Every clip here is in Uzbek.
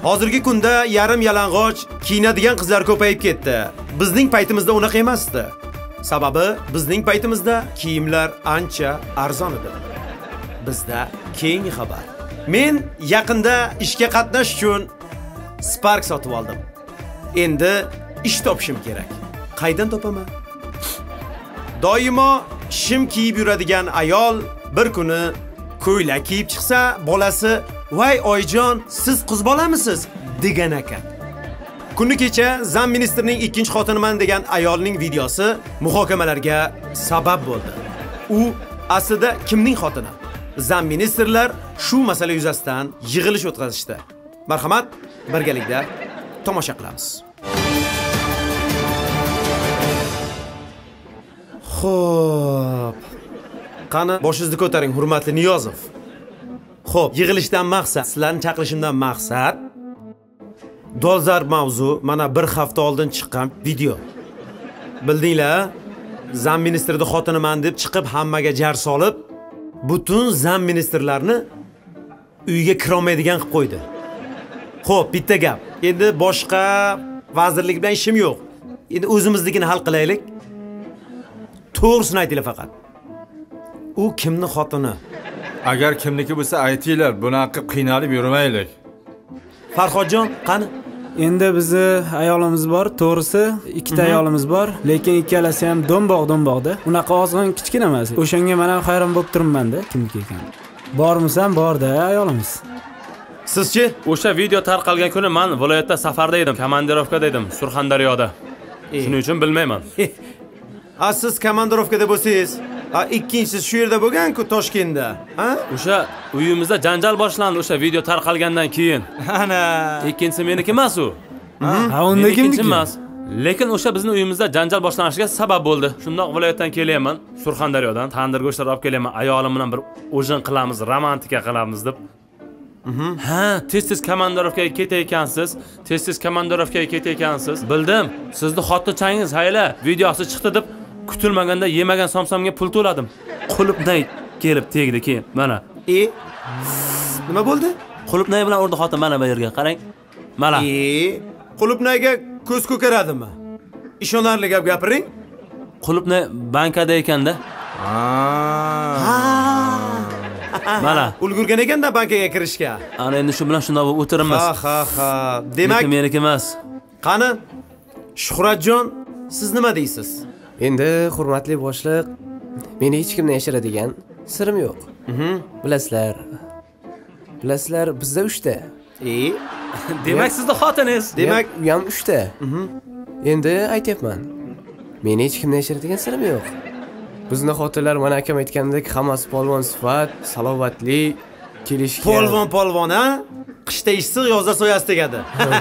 Hozirgi kunda yarim yalang'och kiyinadigan qizlar ko'payib ketdi. Bizning paytimizda unaqa emasdi. Sababi bizning paytimizda kiyimlar ancha arzon edi. Bizda keyingi xabar. Men yaqinda ishga qatnash uchun Spark sotib oldim. Endi ish topishim kerak. Qaydan topaman? Doimo shim kiyib yuradigan ayol bir kuni ko'ylak kiyib chiqsa, bolasi "Voy oyijon, siz qiz bolamisiz?" degan ekan. Kuni kecha Zam ministrning ikkinchi xotiniman degan ayolning videosi muhokamalarga sabab bo'ldi. U aslida kimning xotini? Zam ministrlar shu masala yuzasidan yig'ilish o'tkazishdi. Marhamat, birgalikda tomosha qilamiz. Xo'p. Qani boshingizni ko'taring, hurmatli Niyozov. Xo'p, yig'ilishdan maqsad, sizlarni chaqirishimdan maqsad dolzarb mavzu mana bir hafta oldin chiqqan video. Bildinglar, Zam ministrning xotiniman deb chiqib hammaga jar solib, butun Zam ministrlarni uyga kira olmaydigan qilib qo'ydi. Xo'p, bitta gap. Endi boshqa vazirlik bilan ishim yo'q. Endi o'zimiznikini hal qilaylik. To'g'risini aytinglar faqat. U kimning xotini? Agar kimniki bo'lsa aytinglar, bunaqa qiynalib yurmaylik. Farhodjon, qani? Endi bizni ayolimiz bor, to'g'risi, ikkita ayolimiz bor, lekin ikkalasi ham do'mboq-do'mboqda. Unaqa ozg'in kichkina emas. O'shanga men ham hayron bo'lib turibman-da, kimniki ekan. Bormisan, bor-da ayolimiz. Sizchi? O'sha video tarqalgan kuni men viloyatda safarda edim, komandirovkada edim, Surxondaryoda. Shuning uchun bilmayman. Siz komandirovkada bo'lsangiz, ikkinchisi shu yerda bo'lgan-ku, Toshkentda, ha? O'sha uyimizda janjal boshlandi o'sha video tarqalgandan keyin. Ana, ikkinchisi meniki emas u. Ha, unda kimniki emas. Lekin o'sha bizning uyimizda janjal boshlanishiga sabab bo'ldi. Shundoq viloyatdan kelyapman, Surxondaryodan tandir go'shtlar olib kelyapman. Ayolim bilan bir o'jin qilamiz, romantika qilamiz deb. Ha, tez-tez komandirovkaga ketayotgansiz, tez-tez komandirovkaga ketayotgansiz. Bildim, sizni xotinchangiz hayla videosi chiqdi deb kutilmaganda yemagan somsamga pul to'ladim. Qulupnay kelib tegdi keyin. Mana. Nima bo'ldi? Qulupnay bilan urdi xotin mana bu yerga, qarang. Mana. Qulupnayga ko'z ko'karadimi? Ishonarli gap gapiring. Qulupnay bankada ekanda. Mana. Ulgurgan ekanda bankaga kirishga. Ana endi shu bilan shunday bo'lib o'tiramiz. Ha. Demak, meniki emas. Qani? Shuhratjon, siz nima deysiz? Endi hurmatli boshliq, meni hech kimdan yashiradigan sirim yo'q. Bilasizlar, bizda 3 ta. Demak, sizning xotiningiz. Demak, u ham 3 ta. Endi aytayapman. Meni hech kimdan yashiradigan sirim yo'q. Bizning xotinlar mana akam aytgandek, hammasi polvon sifat, salobatli, kelishgan. Polvon, ha? Qishda issiq, yozda soyasi tegadi.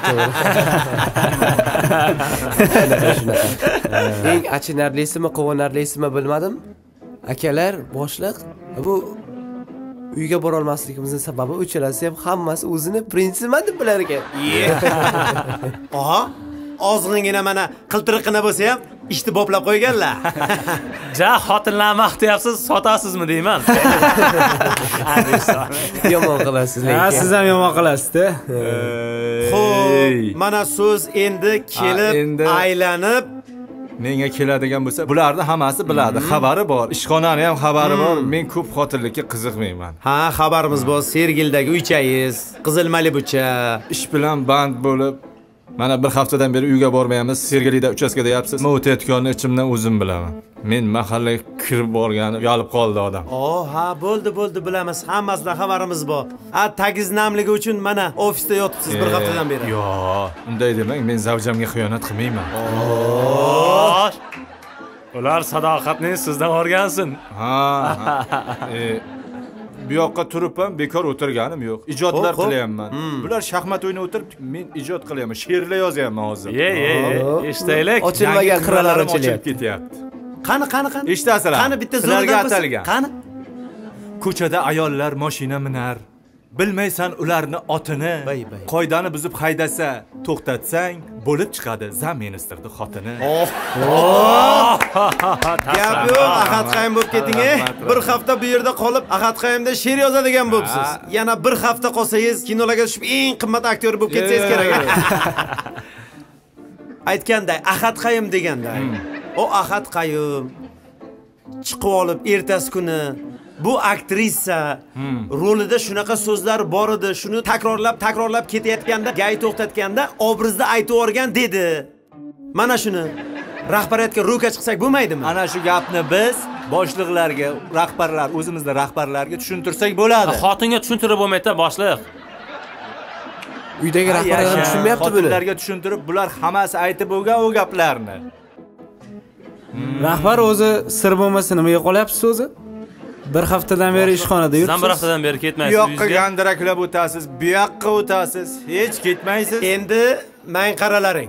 Eng achinarlisimi, quvonarlisimi bilmadim. Akalar, boshliq, bu uyga bora olmasligimizning sababi uchalasi ham hammasi o'zini prinsipman deb bilar ekan. Aha, ozg'ingina mana qiltiriqina bo'lsa ham ishni boplab qo'yganlar. Xotinlarni maqtayapsiz, sotasizmi deyman. Yomon qilasiz lekin. Ha, siz ham yomon qilasiz-da. Xo'p, mana so'z endi kelib, aylanib menga keladigan bo'lsa, bularni hammasi biladi, xabari bor. Ishxonani ham xabari bor. Men ko'p xotirlikka qiziqmayman. Ha, xabarimiz bor. Sergildagi uychangiz, Qizil Malibucha ish bilan band bo'lib, mana bir haftadan beri uyga bormayapmiz. Sergelida uchastkada yapsiz. Nima o'tayotganini ichimdan o'zim bilaman. Men mahallaga kirib borgani uyalib qoldi odam. Ha, bo'ldi, bilamiz. Hammasidan xabarimiz bor. Tagiz namligi uchun mana ofisda yotibsiz bir haftadan beri. Yo'q, unday demang. Men zavjamga xiyonat qilmayman. Ular sadoqatni sizdan o'rgansin. Bu yoqqa turib ham bekor o'tirganim yo'q. Ijodlar qilyapman. Bular shaxmat o'ynab o'tirib, men ijod qilyapman. She'rlar yozyapman hozir. Eshitaylik. Ochilmagan qirralar ochilib ketyapti. Qani? Eshitasizlar? Qani bitta zo'rdan atalgan. Qani? Ko'chada ayollar mashina minar, bilmaysan ularni otini. Bay. Qoidani buzib haydasa, to'xtatsang, bo'lib chiqadi zam ministerning xotini. Gap yo'q, Ahad Qayum bo'lib keting. Bir hafta bu yerda qolib, Ahad Qayumda she'r yozadigan bo'libsiz. Yana bir hafta qolsangiz, kinolarga tushib eng qimmat aktyor bo'lib ketsangiz kerak. Aytganday, Ahad Qayum deganday. O Ahad Qayum chiqib olib ertasi kuni bu aktrisa rolida shunaqa so'zlar bor edi, shuni takrorlab ketayotganda, gay to'xtatganda obrazda aytib o'rgan dedi. Mana shuni rahbariyatga ro'ka chiqsak bo'lmaydimi? Ana shu gapni biz boshliqlarga, rahbarlar, o'zimizning rahbarlarga tushuntirsak bo'ladi. Xotinga tushuntirib bo'lmaydi boshliq. Uydagi rahbarlar tushunmayapti buni. Xotinlarga tushuntirib, bular hammasi aytib bo'lgan o gaplarni. Rahbar o'zi sir bo'lmasa nimaga qolyapsiz o'zi? Bir haftadan beri ishxonada yuribsiz. Sizdan bir haftadan beri ketmaysiz. Bu yoqqa gandiraklab o'tasiz, bu yoqqa o'tasiz, hech ketmaysiz. Endi men qaralaring.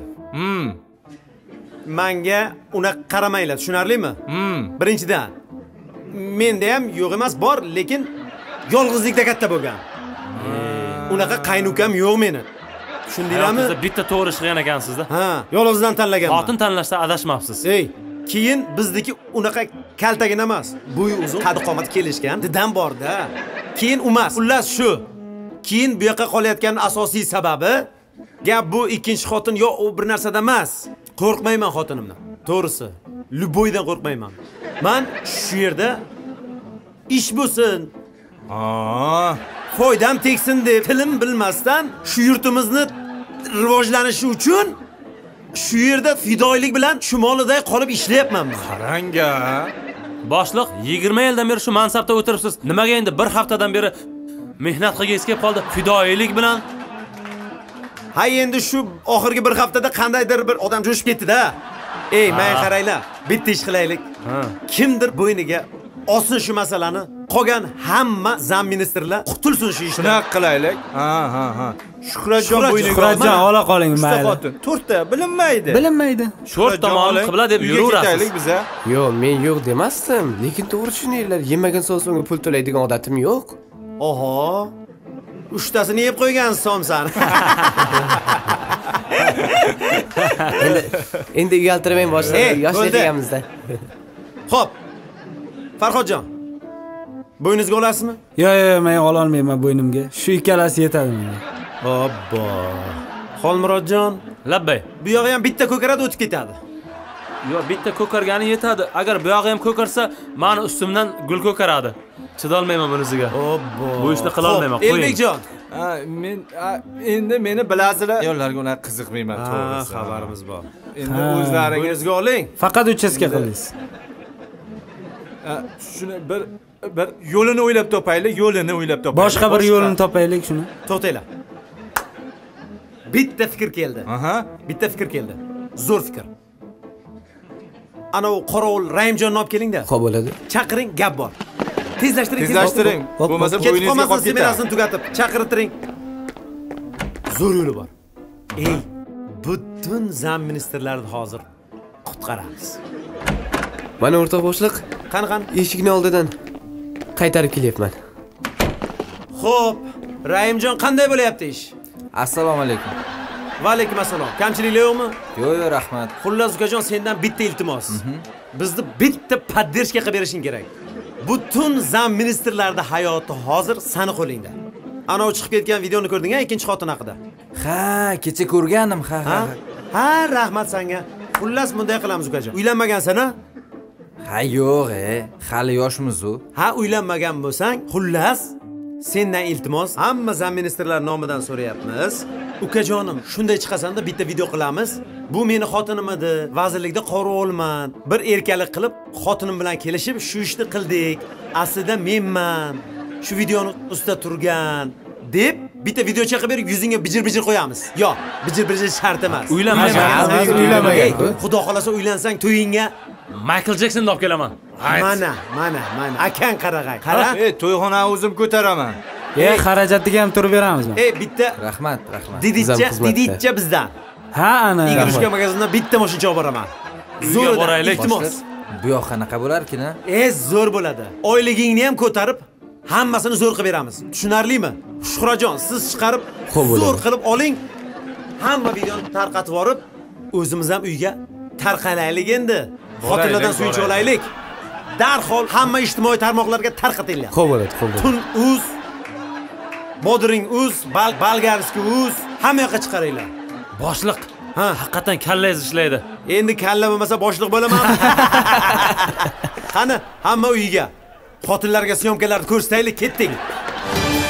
Menga uni qaramanglar, tushunarlimi? Birinchidan, menda ham yo'q emas, bor, lekin yolg'izlikda katta bo'lgan. Unaqa qaynukam yo'q meni. Tushundinglarmi? Siz bitta to'g'ri ishlagan ekansizda. Ha, yolg'izdan tanlaganman. Xotin tanlashda adashmabsiz. Keyin bizniki unaqa kaltagin emas. Bo'yi uzun, qad qomat kelishgan, didan borda. Keyin emas. Xullas shu. Keyin bu yoqqa qolayotgan asosiy sababi gap bu ikkinchi xotin yo u bir narsada emas. Qo'rqmayman xotinimdan. To'g'risi, Luboydan qo'rqmayman. Men shu yerda ish bo'lsin, foydam tegsin deb tilim bilmasdan shu yurtimizni rivojlanishi uchun shu yerda fidoilik bilan shumoliday qolib ishlayapman men. Qaranga. Boshliq 20 yildan beri shu mansabda o'tiribsiz. Nimaga endi bir haftadan beri mehnat qilgisi kelib qoldi? Fidoilik bilan. Ha endi shu oxirgi bir haftada qandaydir bir odam jo'shib ketdi-da. Men qaraylar, bitta ish qilaylik. Kimdir bo'yniga olsin shu masalani. Qolgan hamma zam ministrlar qutulsin shu ishdan. Shunaqa qilaylik. Ha. Shuhratjon bo'yniga. Shuhratjon ola qoling mayli. To'rtta bilinmaydi. Bilinmaydi. Sho'rt tomoni qibla deb yuraverasiz. Biza. Yo'q, men yo'q demasdim, lekin to'g'ri tushuninglar, yemagan so'zga pul to'laydigan odatim yo'q. Oho. Uchtasini yeb qo'ygan somsan. Endi uyaltirmang boshlar, yoshlar ekanmizda. Xo'p. Farhodjon. Bo'yningizga olasizmi? Yo'q, men ola olmayman bo'ynimga. Shu ikkalasi yetadi menga. Obbo. Xolmurodjon, Labbay. bu yog'i ham bitta ko'karada o'tib ketadi. Yo'q, bitta ko'kargani yetadi. Agar bu yog'i ham ko'karsa, meni ustimdan gul ko'karadi. Chidolmayman bunisiga. Obbo. Bu ishni qila olmayman. Qo'ying. Elbekjon. Men endi meni bilasizlar. Yo'llarga unaqa qiziqmayman to'g'risi. Xabarimiz bor. Endi o'zlaringiz Bo'yningizga oling. Faqat uchastka qildingiz. Shuni bir yo'lini o'ylab topaylik, Boshqa bir yo'lini topaylik shuni. To'xtanglar. Bitta fikr keldi. Bitta fikr keldi. Zo'r fikr. Ana u qorovul Raimjonni olib keling-da. Xo'p bo'ladi. Chaqiring, gap bor. Tezlashtiring. Bo'lmasa ketib bo'yningizga qolmasin, qolib ketadi. smenasini tugatib, chaqirtiring. Zo'r yo'li bor. Butun zam ministerlarni hozir qutqaramiz. Mana o'rtoq boshliq, Qani. eshikni oldidan qaytarib kelyapman. Xo'p, Raimjon qanday bo'layapti ish? Assalomu alaykum. Va alaykum assalom. Kamchiliklar yo'qmi? Yo'q, rahmat. Xullas ukajon, sendan bitta iltimos. Bizni bitta poddershka qilib berishing kerak. Butun zam ministerlarning hayoti hozir sani qo'lingda. Ana u chiqib ketgan videoni ko'rding-a, ikkinchi xotin haqida? Ha, kecha ko'rgandim, ha. Ha, rahmat senga. Xullas bunday qilamiz ukajon. Uylanmagansan-a? Ha, yo'q, hali yoshmiz-ku. Ha, uylanmagan bo'lsang, xullas sendan iltimos, hamma zam ministerlar nomidan so'rayapmiz. Ukajonim, shunday chiqasanda bitta video qilamiz. Bu meni xotinim edi, vazirlikda qorovulman. Bir erkalik qilib, xotinim bilan kelishib shu ishni qildik. Aslida menman. Shu videoni ustida turgan deb bitta video chiqib berib yuzingga bijir-bijir qo'yamiz. Yo'q, bijir-bijir shart emas. Uylanmagan. Xudo xolasa uylansang to'yingga Michael Jacksonni olib kelaman. Mana. Akang qarag'ay. Qara. To'yxonani o'zim ko'taraman. Xarajatga ham turib beramizmi? Bitta Rahmat. diditcha bizdan. Ha, ana. Igrushka magazindan bitta mashina olib boraman. Zo'r boraylik. iltimos. Bu yoq qanaqa bo'larkin-a? Zo'r bo'ladi. Oyligingni ham ko'tarib, hammasini zo'r qilib beramiz. Tushunarlimi? Shuhrajon, siz chiqarib Xo'p, bo'ladi. zo'r qilib oling. Hamma videoni tarqatib yorib, o'zimiz ham uyga tarqalaylik endi. Xotinlardan suyunchi olaylik. Darhol hamma ijtimoiy tarmoqlarga tarqatinglar. Xo'p bo'ladi, xo'p bo'ladi. Tun uz, Bodring uz, Balgarskiy uz, hamma yoqqa chiqaringlar. Boshliq. Ha. Haqiqatan kallangiz ishlaydi. Endi kalla bo'lmasa boshliq bo'laman. Qani, hamma uyiga. Xotinlarga syomkalarni ko'rsataylik, ketdik.